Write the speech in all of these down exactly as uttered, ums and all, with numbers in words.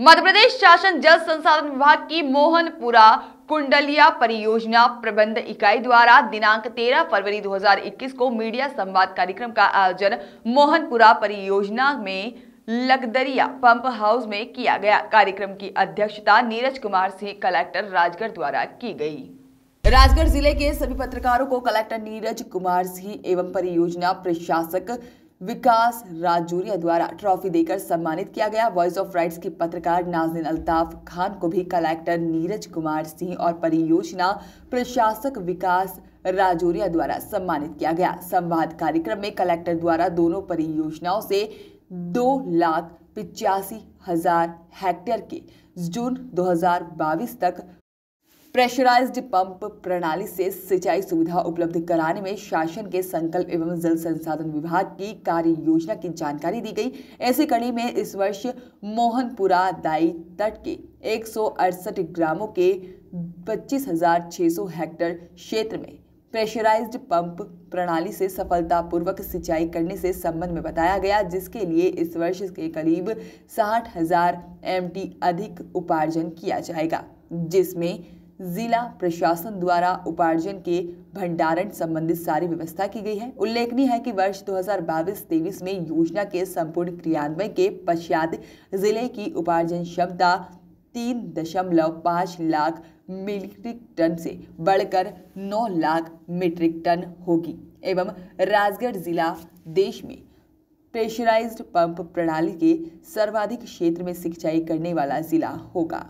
मध्य प्रदेश शासन जल संसाधन विभाग की मोहनपुरा कुंडलिया परियोजना प्रबंध इकाई द्वारा दिनांक तेरह फरवरी दो हज़ार इक्कीस को मीडिया संवाद कार्यक्रम का आयोजन मोहनपुरा परियोजना में लकदरिया पंप हाउस में किया गया। कार्यक्रम की अध्यक्षता नीरज कुमार सिंह कलेक्टर राजगढ़ द्वारा की गई। राजगढ़ जिले के सभी पत्रकारों को कलेक्टर नीरज कुमार सिंह एवं परियोजना प्रशासक विकास राजौरिया द्वारा ट्रॉफी देकर सम्मानित किया गया। वॉइस ऑफ राइट्स की पत्रकार नाज़नीन अल्ताफ खान को भी कलेक्टर नीरज कुमार सिंह और परियोजना प्रशासक विकास राजौरिया द्वारा सम्मानित किया गया। संवाद कार्यक्रम में कलेक्टर द्वारा दोनों परियोजनाओं से दो लाख पिचासी हजार हेक्टेयर के जून दो हजार बाईस तक प्रेशराइज्ड पंप प्रणाली से सिंचाई सुविधा उपलब्ध कराने में शासन के संकल्प एवं जल संसाधन विभाग की कार्य योजना की जानकारी दी गई। ऐसी कड़ी में इस वर्ष मोहनपुरा दाई तट के एक सौ अड़सठ ग्रामों के पच्चीस हजार छह सौ हेक्टेयर क्षेत्र में प्रेशराइज्ड पंप प्रणाली से सफलतापूर्वक सिंचाई करने से संबंध में बताया गया, जिसके लिए इस वर्ष के करीब साठ हजार एम टी अधिक उपार्जन किया जाएगा, जिसमें जिला प्रशासन द्वारा उपार्जन के भंडारण संबंधित सारी व्यवस्था की गई है। उल्लेखनीय है कि वर्ष दो हज़ार बाईस तेईस में योजना के संपूर्ण क्रियान्वयन के पश्चात जिले की उपार्जन क्षमता तीन दशमलव पाँच लाख मीट्रिक टन से बढ़कर नौ लाख मीट्रिक टन होगी एवं राजगढ़ जिला देश में प्रेशराइज्ड पंप प्रणाली के सर्वाधिक क्षेत्र में सिंचाई करने वाला जिला होगा।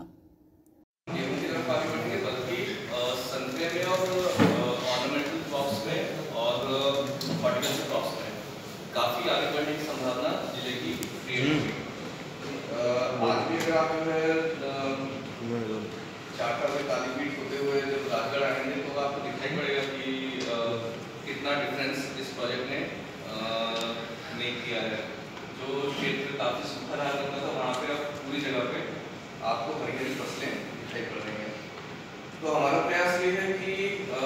काफी आगे बढ़ने की संभावना जिले की आज भी अगर आप चार्टर में काली पीठ होते हुए जब राजगढ़ आएंगे तो आपको दिखाई पड़ेगा कि कितना डिफरेंस इस प्रोजेक्ट ने मेक किया है। जो क्षेत्र काफी सूखा रहा करता था वहाँ पे अब पूरी जगह पे आपको हरी हरी फसलें दिखाई पड़ रही हैं। तो हमारा प्रयास ये है कि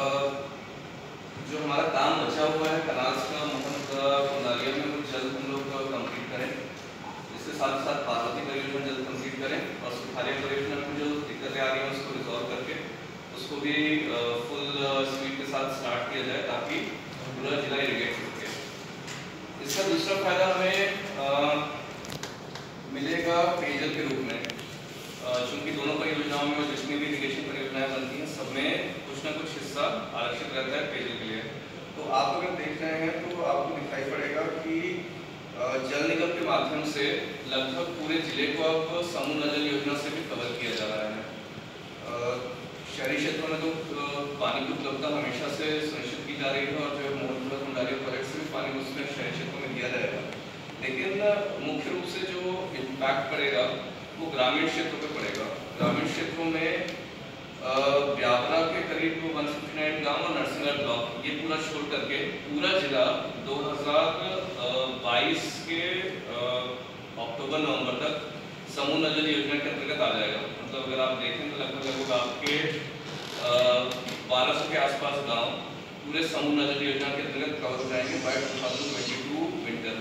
जो हमारा काम बचा हुआ है कनाल्स का मोहनपुरा कुंडालिया में वो जल्द हम लोग कंप्लीट करें। इसके साथ साथ पार्वती परियोजना जल्द कंप्लीट करें और सुखालिया परियोजना में जो दिक्कतें आ रही हैं उसको रिजॉल्व करके उसको भी फुल स्पीड के साथ स्टार्ट किया जाए ताकि पूरा जिला इरिगेट हो सके। इसका दूसरा फायदा हमें मिलेगा पेयजल के रूप में, चूँकि दोनों परियोजनाओं में जितनी भी इरिगेशन परियोजनाएं बनती हैं सब में कुछ ना कुछ हिस्सा आरक्षित रहता है पेयजल के लिए। तो आप अगर देख रहे हैं तो आपको दिखाई पड़ेगा कि जल निगम के माध्यम से लगभग पूरे जिले को अब समूह नजल योजना से भी कवर किया जा रहा है। शहरी क्षेत्रों में तो पानी की उपलब्धता हमेशा से सुनिश्चित की जा रही है और जो मोहनपुरा कुंडालिया प्रोजेक्ट से भी पानी उसमें शहरी क्षेत्रों में दिया जाएगा, लेकिन मुख्य रूप से जो इम्पैक्ट पड़ेगा वो ग्रामीण क्षेत्रों पे पड़ेगा। ग्रामीण क्षेत्रों में ब्यावरा के करीब एक सौ उनसठ गांव और नरसिंहगढ़ ब्लॉक ये पूरा छोड़ करके पूरा जिला दो हज़ार बाईस के अक्टूबर नवंबर तक समूह नजल योजना के अंतर्गत आ जाएगा। मतलब अगर आप देखें तो लगभग लगभग आपके बारह सौ के आसपास गांव पूरे समूह नजल योजना के अंतर्गत कवर हो जाएंगे by two thousand twenty two winter.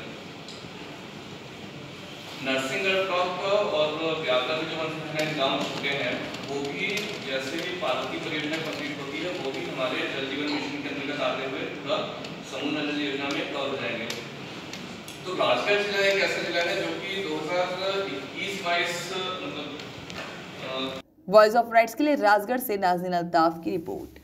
Narsinghgarh block और ब्यावरा के जो हम गाँव छूटे हैं वो भी जैसे भी पार्वती परियोजना कंप्लीट होती है वो भी हमारे जल जीवन मिशन के अंतर्गत आते हुए पूरा समूह नजल योजना में कवर हो जाएंगे। तो राजगढ़ जिला एक ऐसा जिला है जो कि दो हज़ार इक्कीस बाईस मतलब वॉइस ऑफ राइट्स के लिए राजगढ़ से नाज़नीन अल्ताफ की रिपोर्ट।